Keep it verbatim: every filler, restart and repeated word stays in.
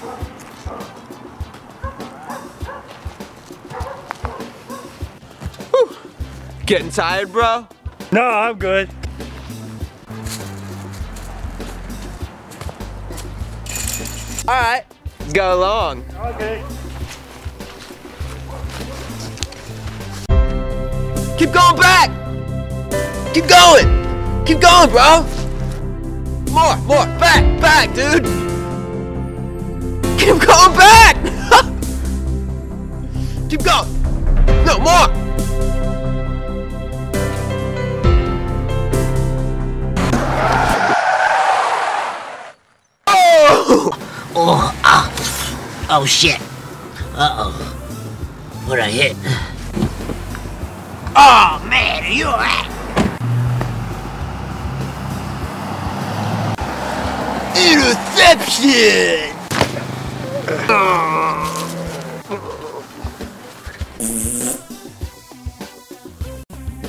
Whew. Getting tired, bro? No, I'm good. All right, let's go along. Okay. Keep going back! Keep going! Keep going, bro! More, more, back, back, dude! Keep going back! Keep going! No, more! Oh! Oh, ah. Oh shit. Uh-oh. What'd I hit? Oh man, are you alright? Interception!